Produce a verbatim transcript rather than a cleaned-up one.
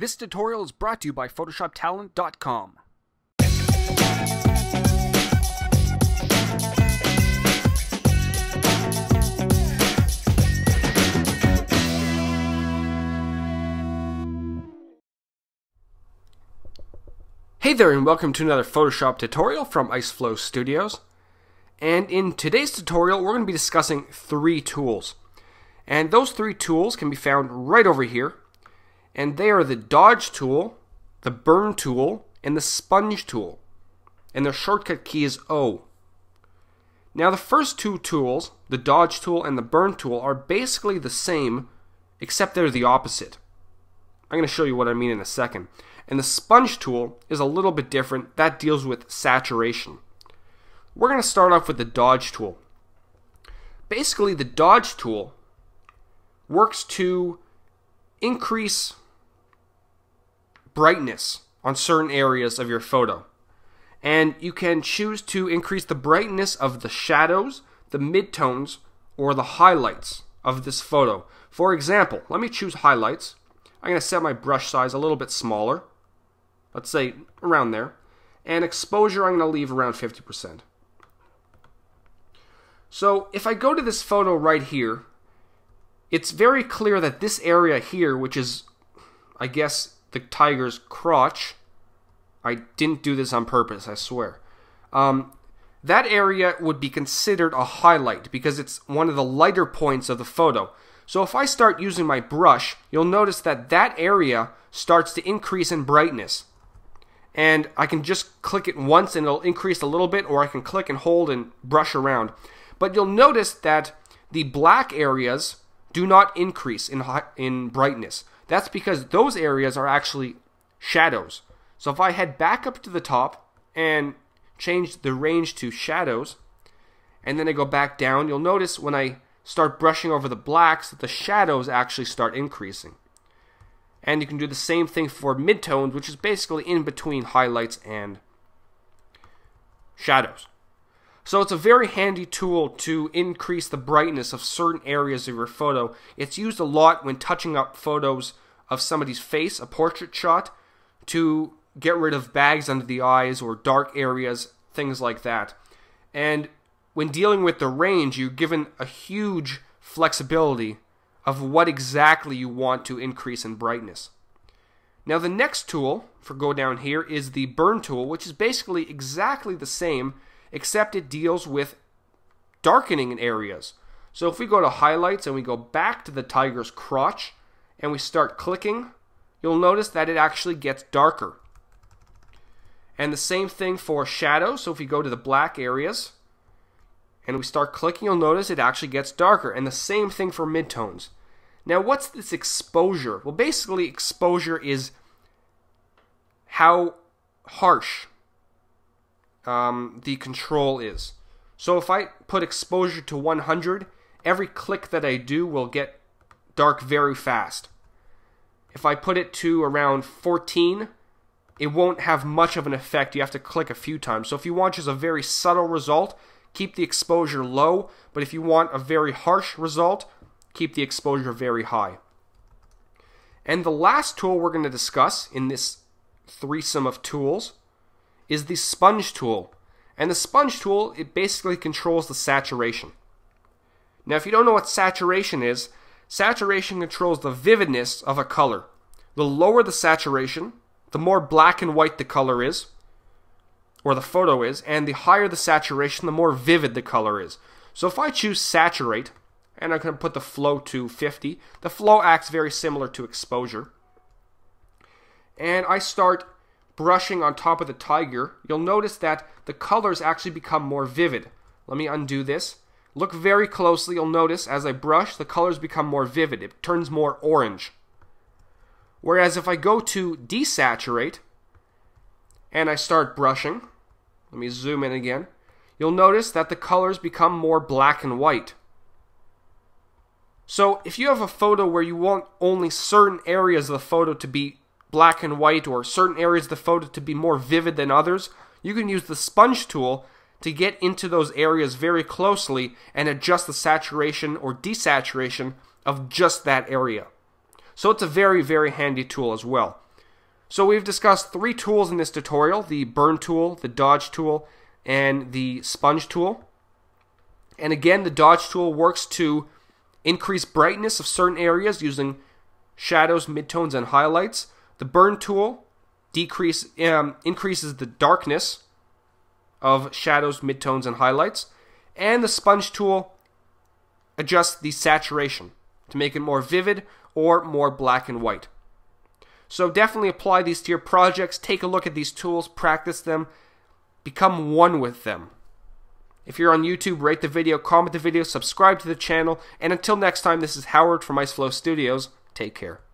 This tutorial is brought to you by Photoshop Talent dot com. Hey there, and welcome to another Photoshop tutorial from IceFlow Studios. And in today's tutorial, we're going to be discussing three tools. And those three tools can be found right over here. And they are the Dodge tool, the Burn tool, and the Sponge tool. And their shortcut key is O. Now the first two tools, the Dodge tool and the Burn tool, are basically the same, except they're the opposite. I'm going to show you what I mean in a second. And the Sponge tool is a little bit different. That deals with saturation. We're going to start off with the Dodge tool. Basically, the Dodge tool works to increase brightness on certain areas of your photo. And you can choose to increase the brightness of the shadows, the midtones, or the highlights of this photo. For example, let me choose highlights. I'm going to set my brush size a little bit smaller. Let's say around there. And exposure I'm going to leave around fifty percent. So if I go to this photo right here, it's very clear that this area here, which is, I guess, the tiger's crotch, I didn't do this on purpose, I swear. Um, that area would be considered a highlight because it's one of the lighter points of the photo. So if I start using my brush, you'll notice that that area starts to increase in brightness. And I can just click it once and it'll increase a little bit, or I can click and hold and brush around. But you'll notice that the black areas do not increase in, in brightness. That's because those areas are actually shadows. So if I head back up to the top and change the range to shadows, and then I go back down, you'll notice when I start brushing over the blacks that the shadows actually start increasing. And you can do the same thing for midtones, which is basically in between highlights and shadows. So it's a very handy tool to increase the brightness of certain areas of your photo. It's used a lot when touching up photos of somebody's face, a portrait shot, to get rid of bags under the eyes or dark areas, things like that. And when dealing with the range, you're given a huge flexibility of what exactly you want to increase in brightness. Now the next tool, for go down here, is the Burn tool, which is basically exactly the same, except it deals with darkening in areas. So if we go to highlights and we go back to the tiger's crotch and we start clicking, you'll notice that it actually gets darker. And the same thing for shadows. So if we go to the black areas and we start clicking, you'll notice it actually gets darker. And the same thing for midtones. Now what's this exposure? Well, basically exposure is how harsh Um, the control is. So if I put exposure to one hundred, every click that I do will get dark very fast. If I put it to around fourteen, it won't have much of an effect. You have to click a few times. So if you want just a very subtle result, keep the exposure low. But if you want a very harsh result, keep the exposure very high. And the last tool we're going to discuss in this threesome of tools is the Sponge tool. And the Sponge tool, it basically controls the saturation. Now if you don't know what saturation is, saturation controls the vividness of a color. The lower the saturation, the more black and white the color is, or the photo is, and the higher the saturation, the more vivid the color is. So if I choose saturate, and I'm going to put the flow to fifty, the flow acts very similar to exposure. And I start brushing on top of the tiger, you'll notice that the colors actually become more vivid. Let me undo this. Look very closely, you'll notice as I brush, the colors become more vivid. It turns more orange. Whereas if I go to desaturate, and I start brushing, let me zoom in again, you'll notice that the colors become more black and white. So if you have a photo where you want only certain areas of the photo to be black and white, or certain areas of the photo to be more vivid than others, you can use the Sponge tool to get into those areas very closely and adjust the saturation or desaturation of just that area. So it's a very, very handy tool as well. So we've discussed three tools in this tutorial: the burn tool, the dodge tool, and the sponge tool. And again, the dodge tool works to increase brightness of certain areas using shadows, midtones, and highlights. The burn tool decrease um, increases the darkness of shadows, midtones, and highlights. And the sponge tool adjusts the saturation to make it more vivid or more black and white. So definitely apply these to your projects. Take a look at these tools, practice them, become one with them. If you're on YouTube, rate the video, comment the video, subscribe to the channel, and until next time, this is Howard from IceFlow Studios. Take care.